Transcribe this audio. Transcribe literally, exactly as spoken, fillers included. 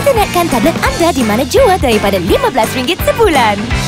Internetkan tablet anda di mana jua daripada lima belas ringgit sebulan.